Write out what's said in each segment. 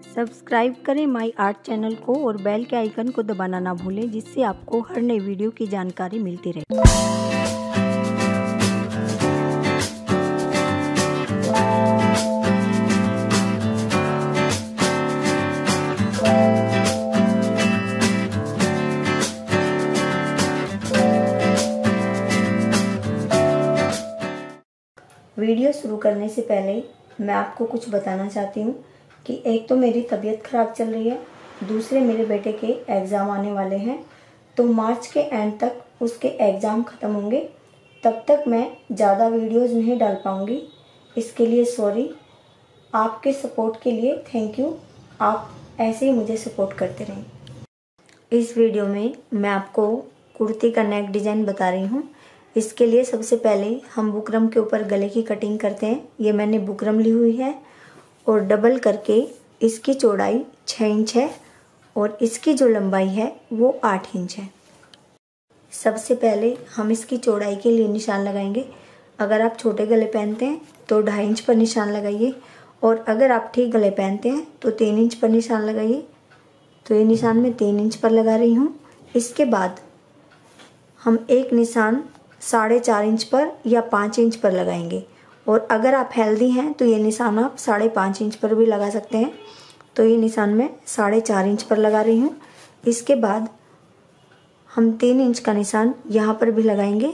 Subscribe करें my art channel को और बेल के आइकन को दबाना ना भूलें, जिससे आपको हर नई वीडियो की जानकारी मिलती रहे। वीडियो शुरू करने से पहले मैं आपको कुछ बताना चाहती हूँ कि एक तो मेरी तबीयत ख़राब चल रही है, दूसरे मेरे बेटे के एग्ज़ाम आने वाले हैं। तो मार्च के एंड तक उसके एग्ज़ाम ख़त्म होंगे, तब तक मैं ज़्यादा वीडियोज़ नहीं डाल पाऊँगी। इसके लिए सॉरी। आपके सपोर्ट के लिए थैंक यू। आप ऐसे ही मुझे सपोर्ट करते रहें। इस वीडियो में मैं आपको कुर्ती का नेक डिज़ाइन बता रही हूँ। इसके लिए सबसे पहले हम बुकरम के ऊपर गले की कटिंग करते हैं। ये मैंने बुकरम ली हुई है और डबल करके इसकी चौड़ाई 6 इंच है और इसकी जो लंबाई है वो 8 इंच है। सबसे पहले हम इसकी चौड़ाई के लिए निशान लगाएंगे। अगर आप छोटे गले पहनते हैं तो 2.5 इंच पर निशान लगाइए, और अगर आप ठीक गले पहनते हैं तो 3 इंच पर निशान लगाइए। तो ये निशान मैं 3 इंच पर लगा रही हूँ। इसके बाद हम एक निशान 4.5 इंच पर या 5 इंच पर लगाएंगे, और अगर आप हेल्दी हैं तो ये निशान आप 5.5 इंच पर भी लगा सकते हैं। तो ये निशान मैं 4.5 इंच पर लगा रही हूँ। इसके बाद हम 3 इंच का निशान यहाँ पर भी लगाएंगे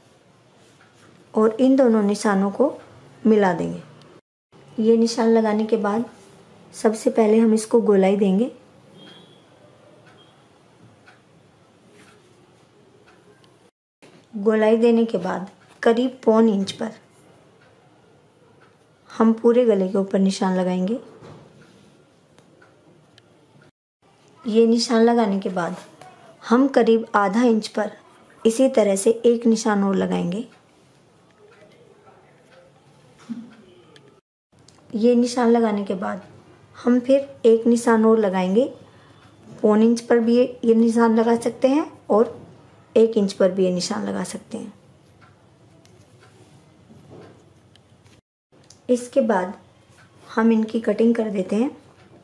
और इन दोनों निशानों को मिला देंगे। ये निशान लगाने के बाद सबसे पहले हम इसको गोलाई देंगे। गोलाई देने के बाद करीब 1.25 इंच पर हम पूरे गले के ऊपर निशान लगाएंगे। ये निशान लगाने के बाद हम करीब ½ इंच पर इसी तरह से एक निशान और लगाएंगे। ये निशान लगाने के बाद हम फिर एक निशान और लगाएंगे। 1.25 इंच पर भी ये निशान लगा सकते हैं और 1 इंच पर भी ये निशान लगा सकते हैं। इसके बाद हम इनकी कटिंग कर देते हैं।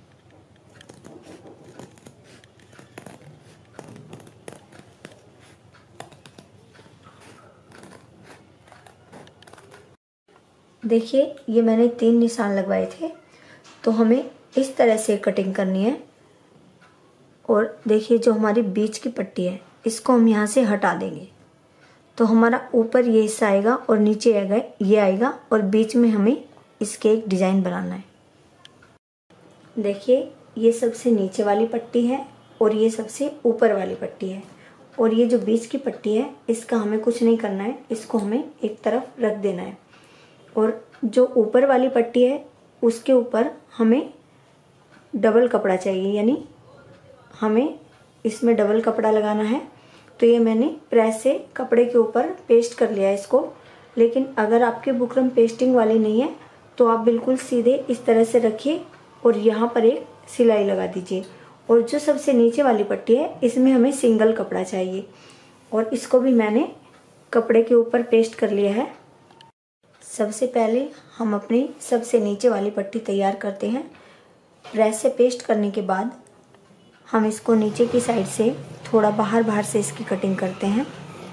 देखिए, ये मैंने 3 निशान लगवाए थे, तो हमें इस तरह से कटिंग करनी है। और देखिए, जो हमारी बीच की पट्टी है इसको हम यहाँ से हटा देंगे, तो हमारा ऊपर ये हिस्सा आएगा और नीचे आएगा ये आएगा, और बीच में हमें इसके एक डिज़ाइन बनाना है। देखिए, ये सबसे नीचे वाली पट्टी है और ये सबसे ऊपर वाली पट्टी है, और ये जो बीच की पट्टी है इसका हमें कुछ नहीं करना है, इसको हमें एक तरफ रख देना है। और जो ऊपर वाली पट्टी है उसके ऊपर हमें डबल कपड़ा चाहिए, यानी हमें इसमें डबल कपड़ा लगाना है। तो ये मैंने प्रेस से कपड़े के ऊपर पेस्ट कर लिया है इसको। लेकिन अगर आपकी बुकरम पेस्टिंग वाली नहीं है तो आप बिल्कुल सीधे इस तरह से रखिए और यहाँ पर एक सिलाई लगा दीजिए। और जो सबसे नीचे वाली पट्टी है इसमें हमें सिंगल कपड़ा चाहिए, और इसको भी मैंने कपड़े के ऊपर पेस्ट कर लिया है। सबसे पहले हम अपनी सबसे नीचे वाली पट्टी तैयार करते हैं। प्रेस से पेस्ट करने के बाद हम इसको नीचे की साइड से थोड़ा बाहर से इसकी कटिंग करते हैं।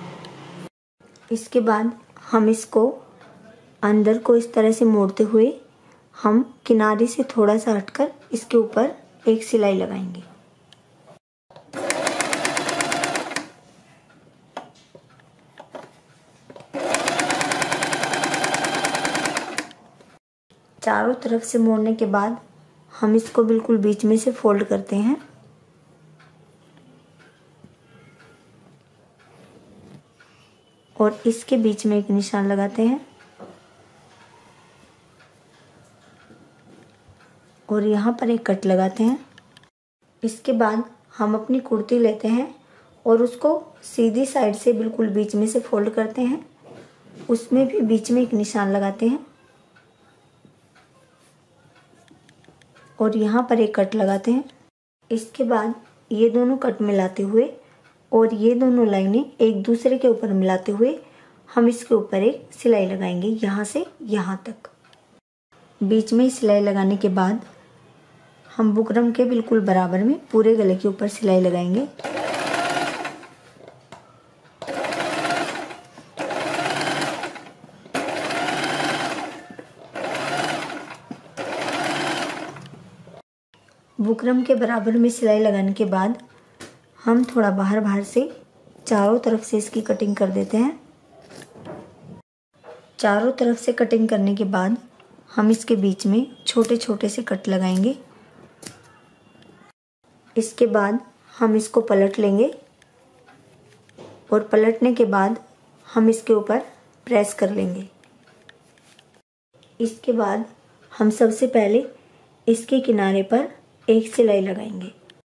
इसके बाद हम इसको अंदर को इस तरह से मोड़ते हुए हम किनारे से थोड़ा सा हटकर इसके ऊपर एक सिलाई लगाएंगे। चारों तरफ से मोड़ने के बाद हम इसको बिल्कुल बीच में से फोल्ड करते हैं। और इसके बीच में एक निशान लगाते हैं और यहाँ पर एक कट लगाते हैं। इसके बाद हम अपनी कुर्ती लेते हैं और उसको सीधी साइड से बिल्कुल बीच में से फोल्ड करते हैं। उसमें भी बीच में एक निशान लगाते हैं और यहाँ पर एक कट लगाते हैं। इसके बाद ये दोनों कट मिलाते हुए और ये दोनों लाइनें एक दूसरे के ऊपर मिलाते हुए हम इसके ऊपर एक सिलाई लगाएंगे, यहाँ से यहाँ तक। बीच में सिलाई लगाने के बाद हम बुकरम के बिल्कुल बराबर में पूरे गले के ऊपर सिलाई लगाएंगे। बुकरम के बराबर में सिलाई लगाने के बाद हम थोड़ा बाहर से चारों तरफ से इसकी कटिंग कर देते हैं। चारों तरफ से कटिंग करने के बाद हम इसके बीच में छोटे छोटे से कट लगाएंगे। इसके बाद हम इसको पलट लेंगे और पलटने के बाद हम इसके ऊपर प्रेस कर लेंगे। इसके बाद हम सबसे पहले इसके किनारे पर एक सिलाई लगाएंगे।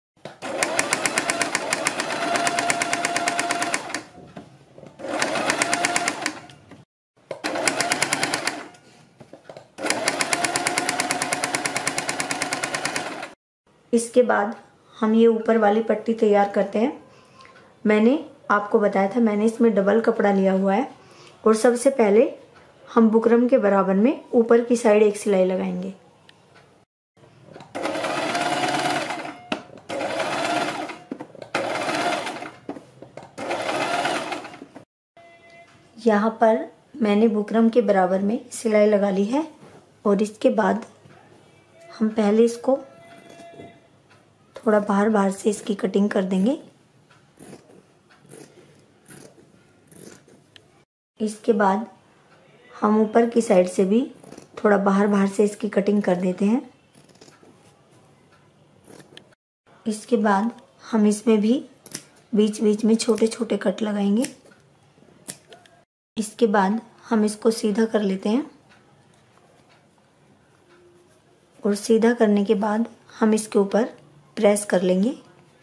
इसके बाद हम ये ऊपर वाली पट्टी तैयार करते हैं। मैंने आपको बताया था, मैंने इसमें डबल कपड़ा लिया हुआ है और सबसे पहले हम बुकरम के बराबर में ऊपर की साइड एक सिलाई लगाएंगे। यहाँ पर मैंने बुकरम के बराबर में सिलाई लगा ली है और इसके बाद हम पहले इसको थोड़ा बाहर से इसकी कटिंग कर देंगे। इसके बाद हम ऊपर की साइड से भी थोड़ा बाहर से इसकी कटिंग कर देते हैं। इसके बाद हम इसमें भी बीच बीच में छोटे छोटे कट लगाएंगे। इसके बाद हम इसको सीधा कर लेते हैं और सीधा करने के बाद हम इसके ऊपर प्रेस कर लेंगे।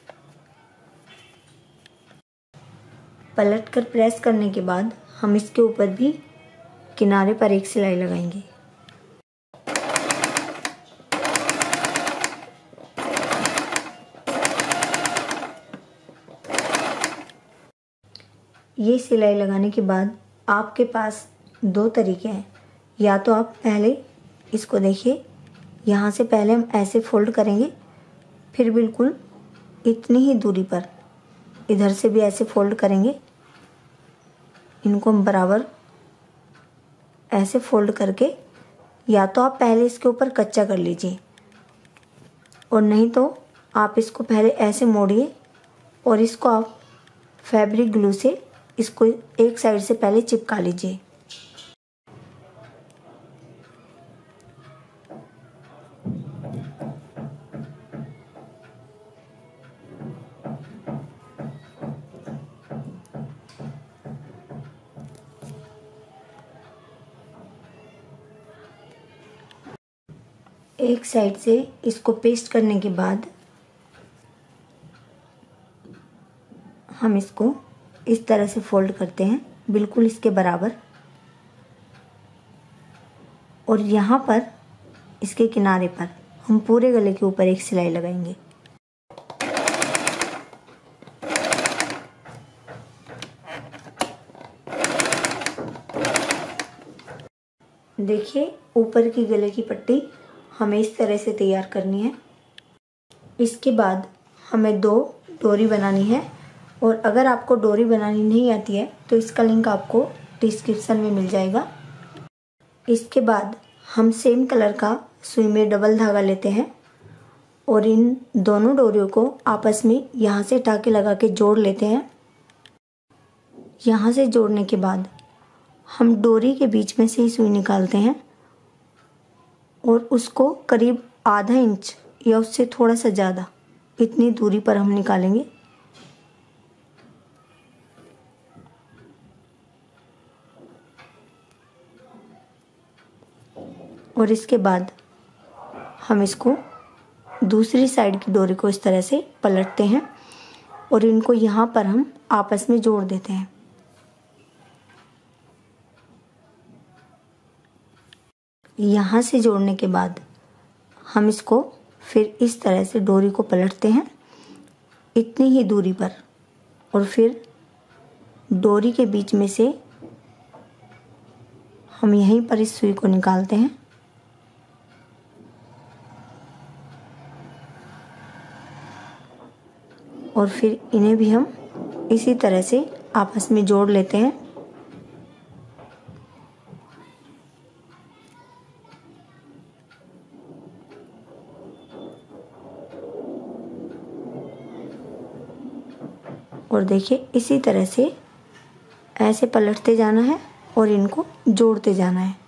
पलट कर प्रेस करने के बाद हम इसके ऊपर भी किनारे पर एक सिलाई लगाएंगे। ये सिलाई लगाने के बाद आपके पास दो तरीके हैं। या तो आप पहले इसको देखिए, यहाँ से पहले हम ऐसे फोल्ड करेंगे, फिर बिल्कुल इतनी ही दूरी पर इधर से भी ऐसे फोल्ड करेंगे। इनको हम बराबर ऐसे फोल्ड करके, या तो आप पहले इसके ऊपर कच्चा कर लीजिए और नहीं तो आप इसको पहले ऐसे मोड़िए और इसको आप फैब्रिक ग्लू से इसको एक साइड से पहले चिपका लीजिए। एक साइड से इसको पेस्ट करने के बाद हम इसको इस तरह से फोल्ड करते हैं, बिल्कुल इसके बराबर। और यहाँ पर इसके किनारे पर हम पूरे गले के ऊपर एक सिलाई लगाएंगे। देखिए, ऊपर की गले की पट्टी हमें इस तरह से तैयार करनी है। इसके बाद हमें दो डोरी बनानी है और अगर आपको डोरी बनानी नहीं आती है तो इसका लिंक आपको डिस्क्रिप्शन में मिल जाएगा। इसके बाद हम सेम कलर का सुई में डबल धागा लेते हैं और इन दोनों डोरियों को आपस में यहाँ से टाँके लगा के जोड़ लेते हैं। यहाँ से जोड़ने के बाद हम डोरी के बीच में से ही सुई निकालते हैं और उसको करीब आधा इंच या उससे थोड़ा सा ज़्यादा इतनी दूरी पर हम निकालेंगे। और इसके बाद हम इसको दूसरी साइड की डोरी को इस तरह से पलटते हैं और इनको यहाँ पर हम आपस में जोड़ देते हैं। यहाँ से जोड़ने के बाद हम इसको फिर इस तरह से डोरी को पलटते हैं इतनी ही दूरी पर और फिर डोरी के बीच में से हम यहीं पर इस सुई को निकालते हैं। और फिर इन्हें भी हम इसी तरह से आपस में जोड़ लेते हैं। और देखिए इसी तरह से ऐसे पलटते जाना है और इनको जोड़ते जाना है।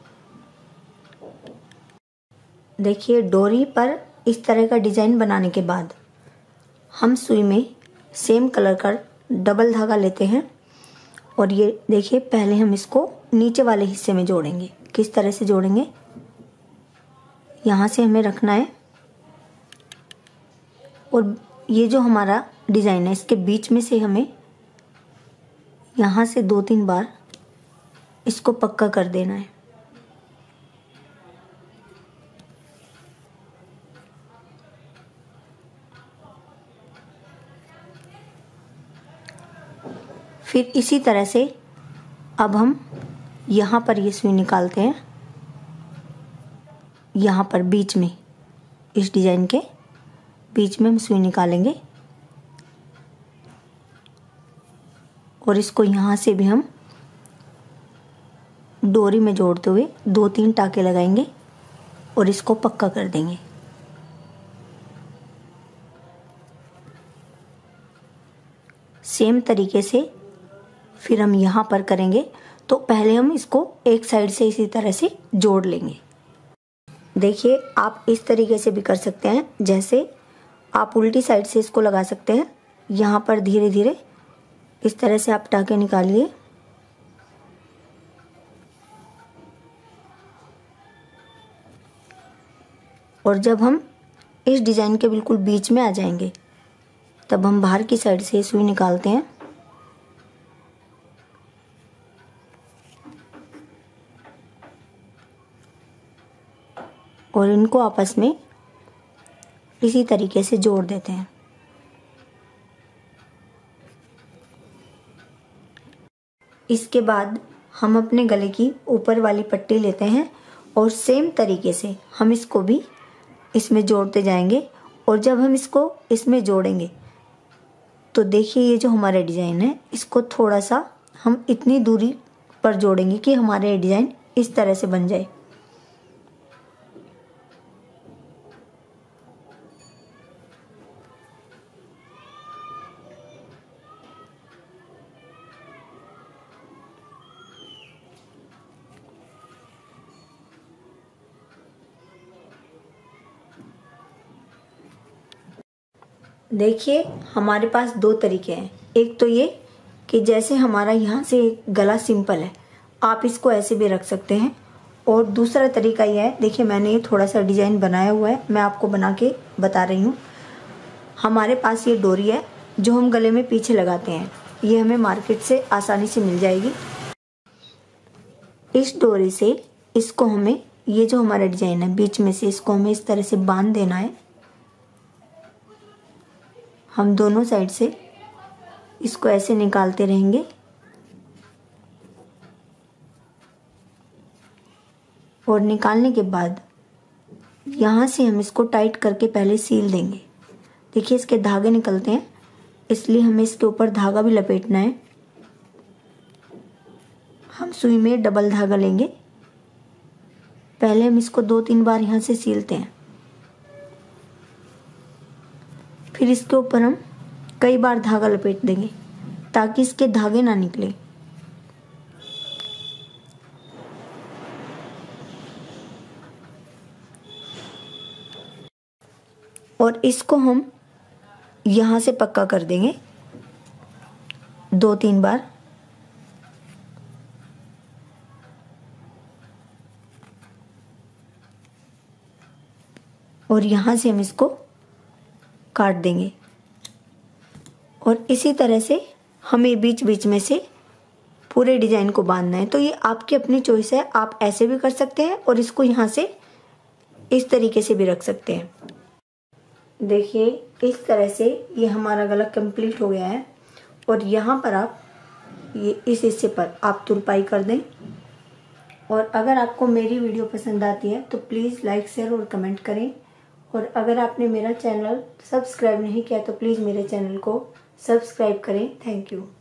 देखिए डोरी पर इस तरह का डिजाइन बनाने के बाद हम सुई में सेम कलर का डबल धागा लेते हैं और ये देखिए पहले हम इसको नीचे वाले हिस्से में जोड़ेंगे। किस तरह से जोड़ेंगे, यहाँ से हमें रखना है और ये जो हमारा डिजाइन है इसके बीच में से हमें यहाँ से 2-3 बार इसको पक्का कर देना है। फिर इसी तरह से अब हम यहाँ पर ये सुई निकालते हैं, यहाँ पर बीच में इस डिजाइन के बीच में हम सुई निकालेंगे और इसको यहाँ से भी हम डोरी में जोड़ते हुए 2-3 टाके लगाएंगे और इसको पक्का कर देंगे। सेम तरीके से फिर हम यहाँ पर करेंगे। तो पहले हम इसको एक साइड से इसी तरह से जोड़ लेंगे। देखिए आप इस तरीके से भी कर सकते हैं, जैसे आप उल्टी साइड से इसको लगा सकते हैं। यहाँ पर धीरे धीरे इस तरह से आप टाके निकालिए और जब हम इस डिजाइन के बिल्कुल बीच में आ जाएंगे तब हम बाहर की साइड से सुई निकालते हैं और इनको आपस में इसी तरीके से जोड़ देते हैं। इसके बाद हम अपने गले की ऊपर वाली पट्टी लेते हैं और सेम तरीके से हम इसको भी इसमें जोड़ते जाएंगे और जब हम इसको इसमें जोड़ेंगे तो देखिए ये जो हमारा डिज़ाइन है इसको थोड़ा सा हम इतनी दूरी पर जोड़ेंगे कि हमारे डिज़ाइन इस तरह से बन जाए। देखिए हमारे पास 2 तरीके हैं। एक तो ये कि जैसे हमारा यहाँ से गला सिंपल है, आप इसको ऐसे भी रख सकते हैं। और दूसरा तरीका यह है, देखिए मैंने ये थोड़ा सा डिज़ाइन बनाया हुआ है, मैं आपको बना के बता रही हूँ। हमारे पास ये डोरी है जो हम गले में पीछे लगाते हैं, ये हमें मार्केट से आसानी से मिल जाएगी। इस डोरी से इसको हमें, ये जो हमारा डिज़ाइन है बीच में से, इसको हमें इस तरह से बांध देना है। हम दोनों साइड से इसको ऐसे निकालते रहेंगे और निकालने के बाद यहाँ से हम इसको टाइट करके पहले सील देंगे। देखिए इसके धागे निकलते हैं, इसलिए हमें इसके ऊपर धागा भी लपेटना है। हम सुई में डबल धागा लेंगे, पहले हम इसको 2-3 बार यहाँ से सीलते हैं, फिर इसके ऊपर हम कई बार धागा लपेट देंगे ताकि इसके धागे ना निकले। और इसको हम यहाँ से पक्का कर देंगे 2-3 बार। और यहाँ से हम इसको काट देंगे और इसी तरह से हमें बीच बीच में से पूरे डिजाइन को बांधना है। तो ये आपकी अपनी चॉइस है, आप ऐसे भी कर सकते हैं और इसको यहाँ से इस तरीके से भी रख सकते हैं। देखिए इस तरह से ये हमारा गला कंप्लीट हो गया है और यहाँ पर आप ये इस हिस्से पर आप तुरपाई कर दें। और अगर आपको मेरी वीडियो पसंद आती है तो प्लीज़ लाइक, शेयर और कमेंट करें और अगर आपने मेरा चैनल सब्सक्राइब नहीं किया तो प्लीज़ मेरे चैनल को सब्सक्राइब करें। Thank you.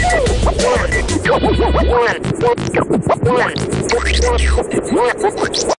One.